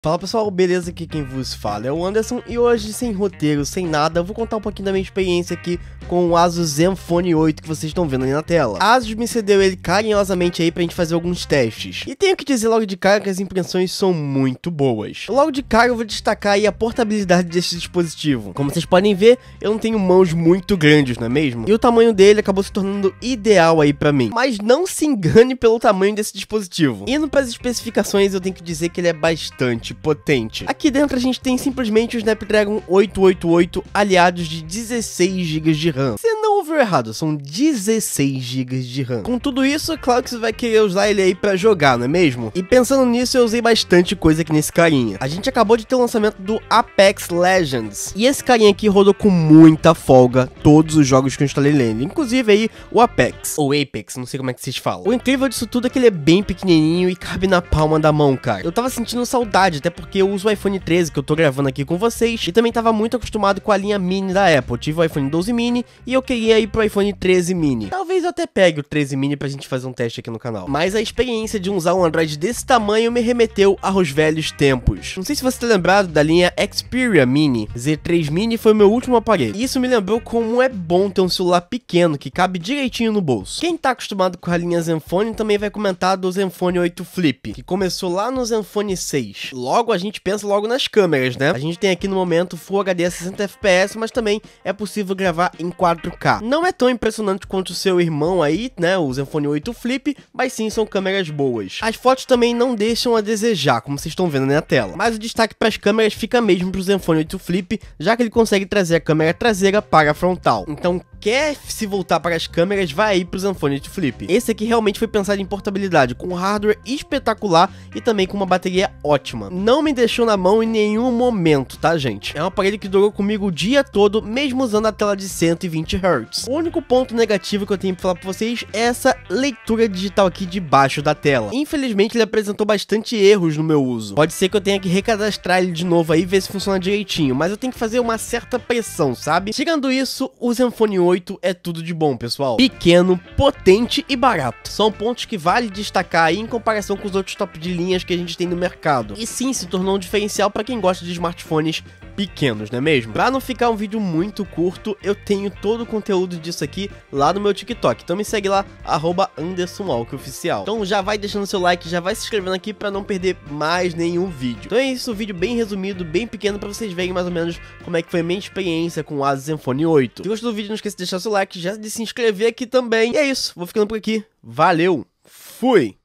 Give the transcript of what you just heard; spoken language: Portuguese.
Fala pessoal, beleza? Aqui quem vos fala é o Anderson e hoje, sem roteiro, sem nada, eu vou contar um pouquinho da minha experiência aqui com o Asus Zenfone 8 que vocês estão vendo aí na tela. A Asus me cedeu ele carinhosamente aí pra gente fazer alguns testes. E tenho que dizer logo de cara que as impressões são muito boas. Logo de cara eu vou destacar aí a portabilidade desse dispositivo. Como vocês podem ver, eu não tenho mãos muito grandes, não é mesmo? E o tamanho dele acabou se tornando ideal aí pra mim. Mas não se engane pelo tamanho desse dispositivo. Indo pras especificações, eu tenho que dizer que ele é bastante potente. Aqui dentro a gente tem simplesmente o Snapdragon 888 aliados de 16 GB de RAM. Você não ouviu errado, são 16 GB de RAM. Com tudo isso, é claro que você vai querer usar ele aí pra jogar, não é mesmo? E pensando nisso, eu usei bastante coisa aqui nesse carinha. A gente acabou de ter o lançamento do Apex Legends. E esse carinha aqui rodou com muita folga todos os jogos que eu instalei nele, inclusive aí o Apex, ou Apex, não sei como é que vocês falam. O incrível disso tudo é que ele é bem pequenininho e cabe na palma da mão, cara. Eu tava sentindo saudade, até porque eu uso o iPhone 13 que eu tô gravando aqui com vocês e também tava muito acostumado com a linha mini da Apple. Eu tive o iPhone 12 mini e eu queria ir pro iPhone 13 mini. Talvez eu até pegue o 13 mini pra gente fazer um teste aqui no canal. Mas a experiência de usar um Android desse tamanho me remeteu aos velhos tempos. Não sei se você tá lembrado da linha Xperia Mini. Z3 Mini foi o meu último aparelho. E isso me lembrou como é bom ter um celular pequeno que cabe direitinho no bolso. Quem tá acostumado com a linha Zenfone também vai comentar do Zenfone 8 Flip, que começou lá no Zenfone 6. Logo a gente pensa logo nas câmeras, né? A gente tem aqui no momento Full HD a 60 FPS, mas também é possível gravar em 4K. Não é tão impressionante quanto o seu irmão aí, né? O Zenfone 8 Flip, mas sim são câmeras boas. As fotos também não deixam a desejar, como vocês estão vendo na tela. Mas o destaque para as câmeras fica mesmo pro Zenfone 8 Flip, já que ele consegue trazer a câmera traseira para a frontal. Então, quer se voltar para as câmeras, vai aí pro Zenfone 8 Flip. Esse aqui realmente foi pensado em portabilidade, com hardware espetacular e também com uma bateria ótima. Não me deixou na mão em nenhum momento, tá, gente? É um aparelho que durou comigo o dia todo, mesmo usando a tela de 120 Hz. O único ponto negativo que eu tenho pra falar pra vocês é essa leitura digital aqui debaixo da tela. Infelizmente, ele apresentou bastante erros no meu uso. Pode ser que eu tenha que recadastrar ele de novo aí e ver se funciona direitinho, mas eu tenho que fazer uma certa pressão, sabe? Tirando isso, o Zenfone 8 é tudo de bom, pessoal. Pequeno, potente e barato. São pontos que vale destacar aí em comparação com os outros top de linhas que a gente tem no mercado. E sim, se tornou um diferencial para quem gosta de smartphones pequenos, não é mesmo? Pra não ficar um vídeo muito curto, eu tenho todo o conteúdo disso aqui lá no meu TikTok. Então me segue lá, @AndersonWalkOficial. Então já vai deixando seu like, já vai se inscrevendo aqui pra não perder mais nenhum vídeo. Então é isso, um vídeo bem resumido, bem pequeno pra vocês verem mais ou menos como é que foi a minha experiência com o Asus Zenfone 8. Se gostou do vídeo, não esqueça de deixar seu like, já de se inscrever aqui também. E é isso, vou ficando por aqui. Valeu, fui!